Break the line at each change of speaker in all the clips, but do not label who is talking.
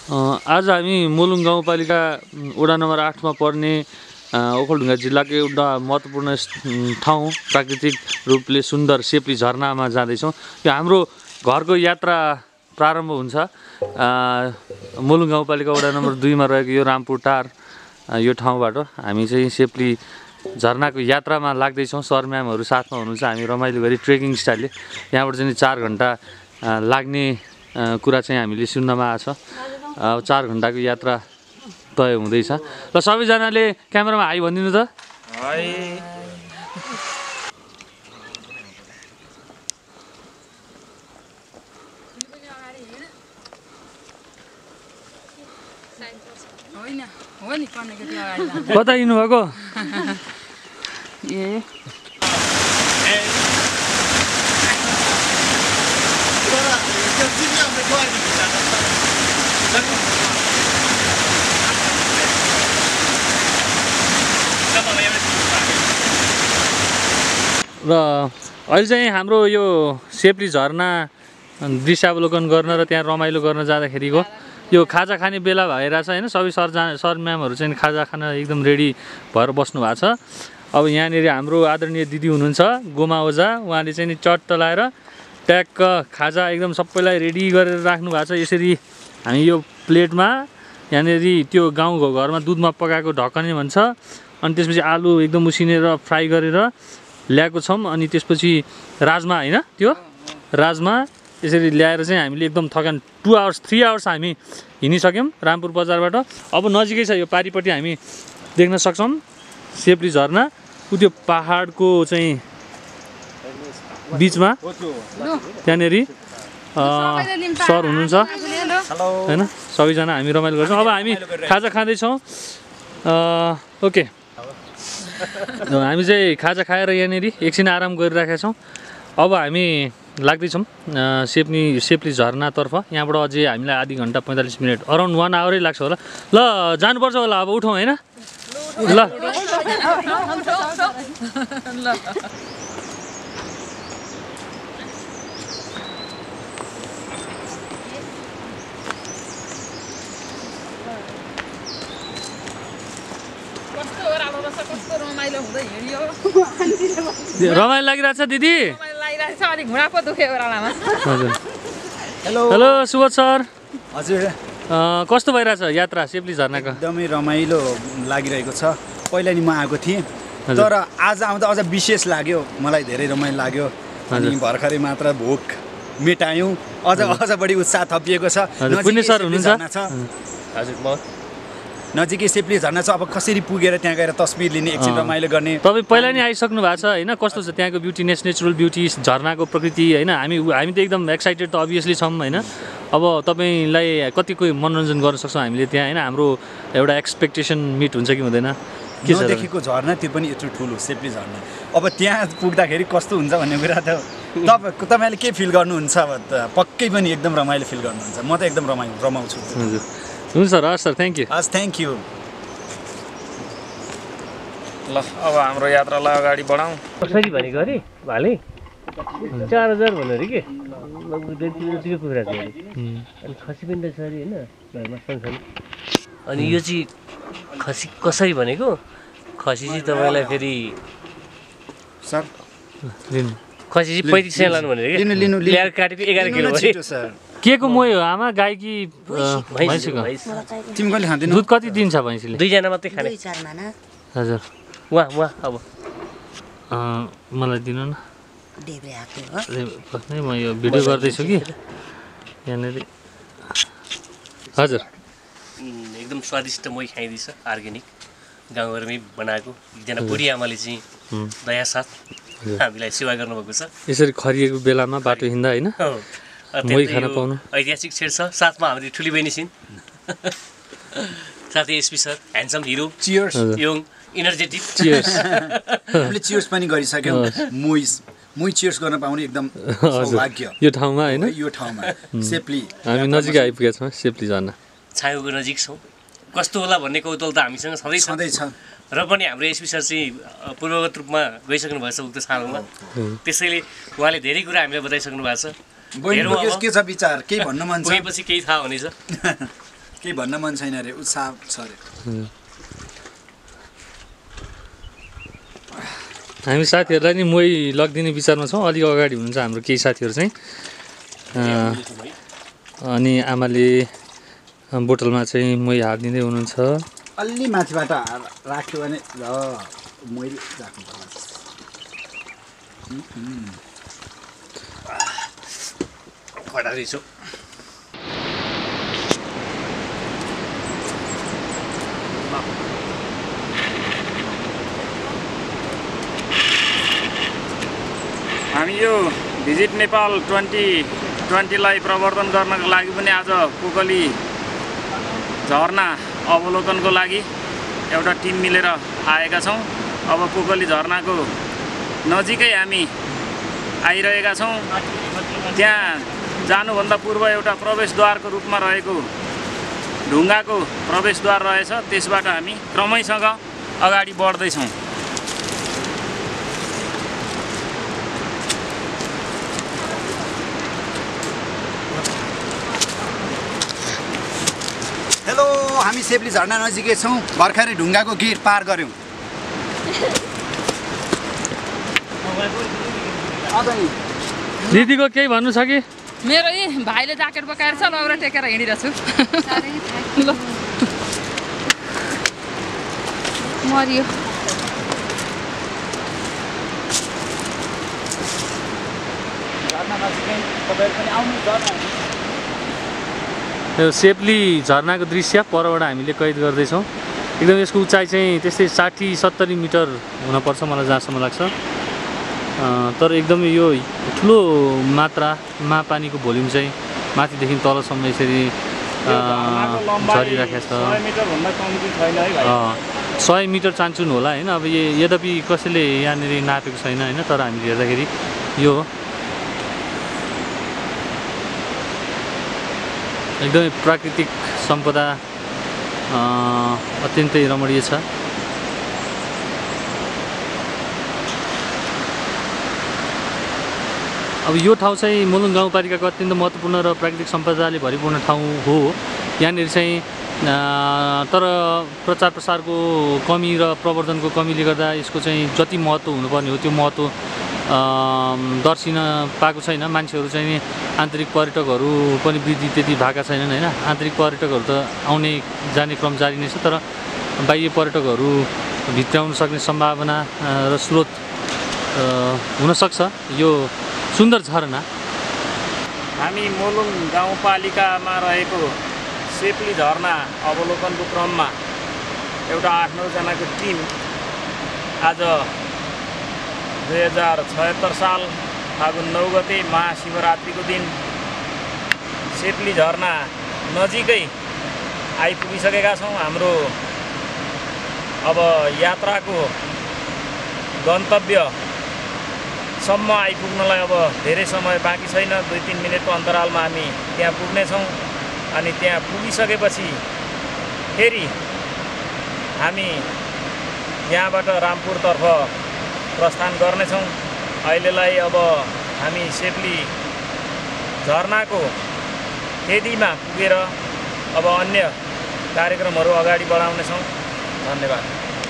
आज हामी मुलुङ गाउँपालिका वडा नम्बर 8 मा पर्ने ओखलढुङ्गा जिल्लाको एउटा महत्त्वपूर्ण ठाउँ प्राकृतिक रूपले सुन्दर सेप्ली झरनामा जाँदैछौँ। यो हाम्रो घरको यात्रा प्रारम्भ हुन्छ मुलुङ गाउँपालिका वडा नम्बर 2 मा रहेको यो रामपुर टार यो ठाउँबाट हामी चाहिँ सेप्ली झरनाको यात्रामा लाग्दैछौँ। सर म्यामहरू साथमा हुनुहुन्छ। हामी रमाइलो गरी ट्रेकिङ स्टाइलले यहाँबाट चाहिँ 4 घण्टा लाग्ने कुरा चाहिँ हामीले सुन्नमा आछ। 4 घण्टाको यात्रा तय हुँदैछ। र सबैजनाले क्यामेरामा हाई भनिदिनु त। हाई। कता हिँड्नु भएको? र अहिले चाहिँ हाम्रो यो सेप्ली झरना दृश्यावलोकन गर्न र त्यहाँ रमाइलो गर्न जाँदाखेरिको यो खाजा खाने बेला भइरहेछ होइन। सबै सर म्यामहरू चाहिँ खाजा खान एकदम रेडी भएर बस्नु भएको छ। अब यहाँनिर हाम्रो आदरणीय दिदी हुनुहुन्छ गोमा ओझा, उहाँले चाहिँ चट्ट लाएर ट्याक्क खाजा एकदम सबैलाई रेडी गरेर राख्नु भएको छ। यसरी हामी यो प्लेटमा यहाँनिर त्यो गाउँ घरमा दुधमा पकाएको ढकने भन्छ, अनि त्यसपछि आलु एकदम उसिनेर फ्राई गरेर ल्याएको छौँ। अनि त्यसपछि राजमा होइन, त्यो राजमा यसरी ल्याएर चाहिँ हामीले एकदम थकान 2 आवर्स 3 आवर्स हामी हिँडिसक्यौँ रामपुर बजारबाट। अब नजिकै छ यो पारिपट्टि हामी देख्न सक्छौँ सेप्ली झरना। त्यो पहाडको चाहिँ बिचमा त्यहाँनिर सर हुनुहुन्छ होइन। सबैजना हामी रमाइलो गर्छौँ। अब हामी खाजा खाँदैछौँ। ओके, हामी चाहिँ खाजा खाएर यहाँनिर एकछिन आराम गरिराखेका छौँ। अब हामी लाग्दैछौँ सेप्ली झरनातर्फ। यहाँबाट अझै हामीलाई आधी घन्टा 45 मिनट अराउन्ड 1 आवरै लाग्छ होला। ल जानुपर्छ होला, अब उठौँ होइन। ल रमाइलो लागिरहेछ दिदी? Hello Subodh sir.
हजुर,
कस्तो भइरहेछ यात्रा सेप्ली झरनाको?
एकदमै रमाइलो लागिरहेको छ। पहिला नि म आएको थिएँ, तर आज आउँदा अझ विशेष लाग्यो। मलाई धेरै रमाइलो लाग्यो। अनि भर्खरै मात्र भोक मेटायौँ, अझ बढी उत्साह थपिएको छ।
पुण्य सर हुनुहुन्छ?
हजुर, म नजिकै सेप्ली झरना छ। अब कसरी पुगेर त्यहाँ गएर तस्बिर लिने, एकछिन रमाइलो गर्ने।
तपाईँ पहिला नै आइसक्नु भएको छ होइन? कस्तो छ त्यहाँको ब्युटीनेस, नेचुरल ब्युटी, झरनाको प्रकृति होइन? हामी त एकदम एक्साइटेड त अभियसली छौँ होइन। अब तपाईँलाई कतिको मनोरञ्जन गर्न सक्छौँ हामीले त्यहाँ होइन? हाम्रो एउटा एक्सपेक्टेसन मिट हुन्छ कि हुँदैन?
के छ देखेको झरना, त्यो पनि यत्रो ठुलो सेप्ली झरना। अब त्यहाँ पुग्दाखेरि कस्तो हुन्छ भन्ने कुरा त तपाईँले के फिल गर्नुहुन्छ? अब पक्कै पनि एकदम रमाइलो फिल गर्नुहुन्छ। म त एकदम रमाउँछु।
हजुर, हुन्छ सर। हस् सर, थ्याङ्क यू।
हस्, थ्याङ्क यू।
ल अब हाम्रो यात्रालाई अगाडि बढाउँ।
कसरी भनेको अरे भाले 4000 भन्नु अरे के त्यो कुखुरा थियो अरे। अनि खसी पनि त छ अरे होइन, घरमा सँगसँगै। अनि यो चाहिँ खसी कसरी भनेको? खसी चाहिँ तपाईँलाई फेरि
सर
खसी चाहिँ 3500 लानु भनेर के? ल्याएर काटेको 11 किलो
सर।
के को मोही हो? आमा गाई कि भैँसीको?
तिमी कहिले खाँदैनौ?
दुध कति दिन्छ भैँसीले?
2 जना मात्रै खाने।
हजुर,
वहाँ अब
मलाई दिनु न। म यो भिडियो गर्दैछु कि यहाँनिर। हजुर,
एकदम स्वादिष्ट मही खाइदिन्छ, अर्ग्यानिक गाउँघरमै बनाएको। एकजना बुढी आमाले चाहिँ दया साथ हामीलाई सेवा गर्नुभएको छ।
यसरी खरिएको बेलामा बाटो हिँड्दा होइन मही खान पाउनु
ऐतिहासिक क्षण छ। साथमा हाम्रो ठुली बहिनी छिन्, साथै SP sir, handsome hero,
cheers,
young energetic.
Cheers.
हामीले चियर्स पनि गरिसक्यौँ। मुई चियर्स गर्न पाउने एकदम सौभाग्य
यो ठाउँमा होइन?
यो ठाउँमा सेप्ली
हामी नजिक आइपुगेका छौँ सेप्ली झरना।
छाँगोको नजिक छौँ। कस्तो होला भन्ने कौतूहल त हामीसँग सधैँ छ। र पनि हाम्रो एसपी सर चाहिँ पूर्वगत रूपमा गइसक्नु भएछ उक्त सालमा। त्यसैले उहाँले धेरै कुरा हामीलाई बताइसक्नु भएको छ।
के छ विचार, केही भन्न मन छ?
गएपछि केही थाहा हुनेछ।
केही भन्न मन छैन अरे उत्साह छ अरे
हामी साथीहरूलाई नि मही लगिदिने विचारमा छौँ अलिक अगाडि हुनुहुन्छ हाम्रो केही साथीहरू चाहिँ अनि आमाले बोतलमा चाहिँ मही हालिदिँदै हुनुहुन्छ
अलि माथिबाट राख्यो भने ल मैले राख्नु पर्ला कडा रहेछ
हामी यो भिजिट नेपाल 2020लाई प्रवर्धन गर्नको लागि पनि आज पोकली झरना अवलोकनको लागि एउटा टिम मिलेर आएका छौँ। अब पोकली झरनाको नजिकै हामी आइरहेका छौँ। त्यहाँ जानुभन्दा पूर्व एउटा प्रवेशद्वारको रूपमा रहेको ढुङ्गाको प्रवेशद्वार रहेछ, त्यसबाट हामी क्रमैसँग अगाडि बढ्दैछौँ।
हेलो, हामी सेप्ली झरना नजिकै छौँ। भर्खरै ढुङ्गाको गेट पार गऱ्यौँ।
दिदीको केही भन्नु छ कि?
मेरो यी भाइले ज्याकेट बोकाएर छ, लौरा टेकेर हिँडिरहेछु। ल मरियो।
यो सेप्ली झरनाको दृश्य परबाट हामीले कैद गर्दैछौँ। एकदम यसको उचाइ चाहिँ त्यस्तै 60-70 मिटर हुनपर्छ मलाई जहाँसम्म लाग्छ। तर एकदमै यो ठुलो मात्रामा पानीको भोल्युम चाहिँ माथिदेखि तलसम्म यसरी झरिरहेको छ। 100 मिटर चान्चुन होला होइन। अब यद्यपि कसैले यहाँनिर नापेको छैन होइन, तर हामीले हेर्दाखेरि यो एकदमै प्राकृतिक सम्पदा अत्यन्तै रमणीय छ। अब यो ठाउँ चाहिँ मुलुङ गाउँपालिकाको अत्यन्त महत्त्वपूर्ण र प्राकृतिक सम्पदाले भरिपूर्ण ठाउँ हो। यहाँनिर चाहिँ तर प्रचार प्रसारको कमी र प्रवर्धनको कमीले गर्दा यसको चाहिँ जति महत्त्व हुनुपर्ने हो त्यो महत्त्व दर्शिन पाएको छैन। मान्छेहरू चाहिँ आन्तरिक पर्यटकहरू पनि वृद्धि त्यति भएका छैनन् होइन। आन्तरिक पर्यटकहरू त आउने जाने क्रम जारी नै छ, तर बाह्य पर्यटकहरू भित्राउन सक्ने सम्भावना र स्रोत हुनसक्छ यो सुन्दर झरना।
हामी मुलुङ गाउँपालिकामा रहेको सेप्ली झरना अवलोकनको क्रममा एउटा 8-9 जनाको टिम आज 2076 साल फागुन 9 गते महाशिवरात्रिको दिन सेप्ली झरना नजिकै आइपुगिसकेका छौँ। हाम्रो अब यात्राको गन्तव्यसम्म आइपुग्नलाई अब धेरै समय बाँकी छैन। 2-3 मिनटको अन्तरालमा हामी त्यहाँ पुग्नेछौँ। अनि त्यहाँ पुगिसकेपछि फेरि हामी यहाँबाट रामपुरतर्फ प्रस्थान गर्नेछौँ। अहिलेलाई अब हामी सेप्ली झरनाको फेदीमा पुगेर अब अन्य कार्यक्रमहरू अगाडि बढाउनेछौँ। धन्यवाद।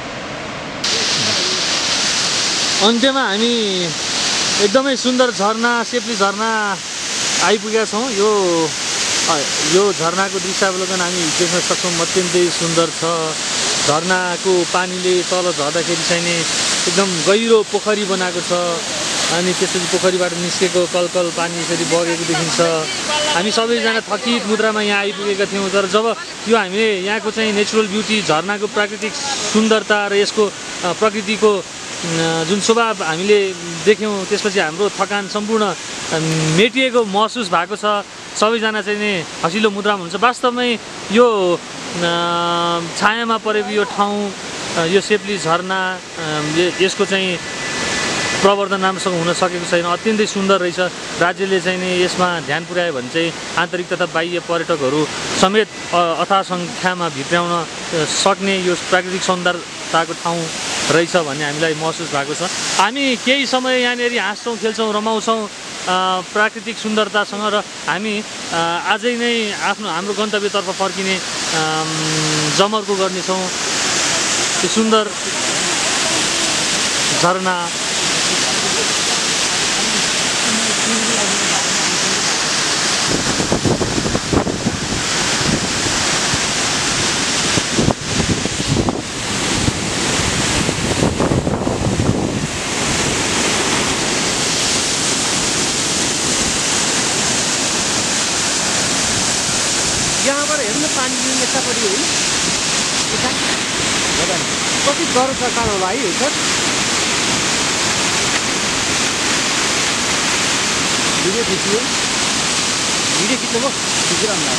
अन्त्यमा हामी एकदमै सुन्दर झरना सेप्ली झरना आइपुगेका छौँ। यो झरनाको दृश्यावलोकन हामी देख्न सक्छौँ। अत्यन्तै सुन्दर छ। झरनाको पानीले तल झर्दाखेरि चाहिँ एकदम गहिरो पोखरी बनाएको छ। अनि त्यसपछि पोखरीबाट निस्केको कलकल पानी यसरी बगेको देखिन्छ। हामी सबैजना थकित मुद्रामा यहाँ आइपुगेका थियौँ। तर जब यो हामीले यहाँको चाहिँ नेचुरल ब्युटी, झरनाको प्राकृतिक सुन्दरता र यसको प्रकृतिको जुन शोभा हामीले देख्यौँ, त्यसपछि हाम्रो थकान सम्पूर्ण मेटिएको महसुस भएको छ। सबैजना चाहिँ नि हँसिलो मुद्रामा हुन्छ। वास्तवमै यो छायामा परेको यो ठाउँ, यो सेप्ली झरना, यसको चाहिँ प्रवर्धन राम्रोसँग हुन सकेको छैन। अत्यन्तै सुन्दर रहेछ। राज्यले चाहिँ नि यसमा ध्यान पुर्यायो भने चाहिँ आन्तरिक तथा बाह्य पर्यटकहरू समेत अथाह सङ्ख्यामा भित्राउन सक्ने यो प्राकृतिक सौन्दर्यताको ठाउँ रहेछ भन्ने हामीलाई महसुस भएको छ। हामी केही समय यहाँनिर हाँस्छौँ, खेल्छौँ, रमाउँछौँ प्राकृतिक सुन्दरतासँग र हामी आजै नै हाम्रो गन्तव्यतर्फ फर्किने जमर्को गर्नेछौँ। त्यो सुन्दर झरना
यहाँबाट हेर्नु न पानी यतापट्टि होइन कति डर छ कहाँ भाइ सर भिडियो खिच्यो भिडियो खिच्नु भयो खिचिरहनु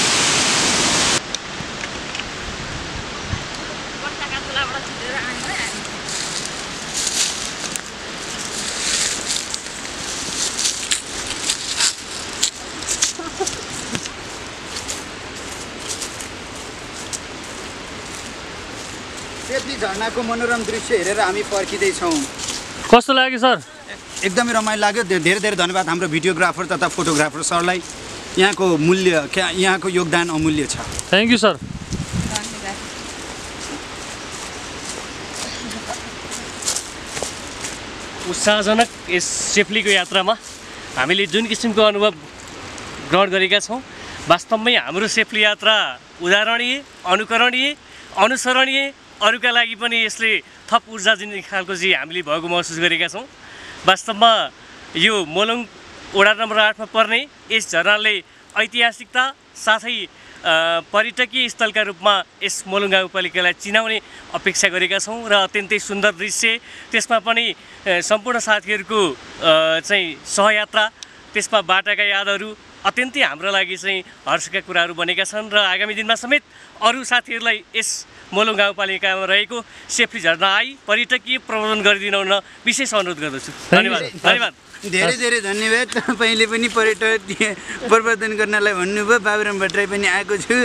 सेफ्ली झरनाको मनोरम दृश्य हेरेर हामी पर्खिँदैछौँ।
कस्तो लाग्यो सर?
एकदमै रमाइलो लाग्यो। धेरै धेरै धन्यवाद हाम्रो भिडियोग्राफर तथा फोटोग्राफर सरलाई। यहाँको मूल्य यहाँको योगदान अमूल्य छ।
Thank you sir.
उत्साहजनक यस सेफ्लीको यात्रामा हामीले जुन किसिमको अनुभव ग्रहण गरेका छौँ वास्तवमै हाम्रो सेफ्ली यात्रा उदाहरणीय अनुकरणीय अनुसरणीय अरूका लागि पनि यसले थप ऊर्जा दिने खालको चाहिँ हामीले भएको महसुस गरेका छौँ। वास्तवमा यो मोलुङ वडा नम्बर 8 मा पर्ने यस झरनाले ऐतिहासिकता साथै पर्यटकीय स्थलका रूपमा यस मोलुङ गाउँपालिकालाई चिनाउने अपेक्षा गरेका छौँ र अत्यन्तै सुन्दर दृश्य त्यसमा पनि सम्पूर्ण साथीहरूको चाहिँ सहयात्रा त्यसमा बाटाका यादहरू अत्यन्तै हाम्रो लागि चाहिँ हर्षका कुराहरू बनेका छन् र आगामी दिनमा समेत अरू साथीहरूलाई यस मोलुङ गाउँपालिकामा रहेको सेफ्ली झरना आई पर्यटकीय प्रबन्धन गरिदिन विशेष अनुरोध गर्दछु। धन्यवाद धन्यवाद
धेरै धेरै धन्यवाद। तपाईँले पनि पर्यटकीय प्रबन्धन गर्नलाई भन्नुभयो। बाबुराम भट्टराई पनि आएको छु।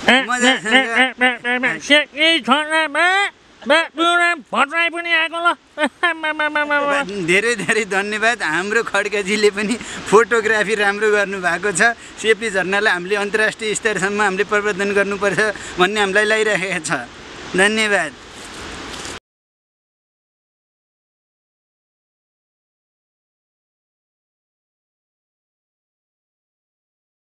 धेरै धेरै धन्यवाद। हाम्रो खड्काजीले पनि फोटोग्राफी राम्रो गर्नुभएको छ। सेफ्ली झरनालाई हामीले अन्तर्राष्ट्रिय स्तरसम्म हामीले प्रबन्धन गर्नुपर्छ भन्ने हामीलाई लागिरहेको छ। धन्यवाद।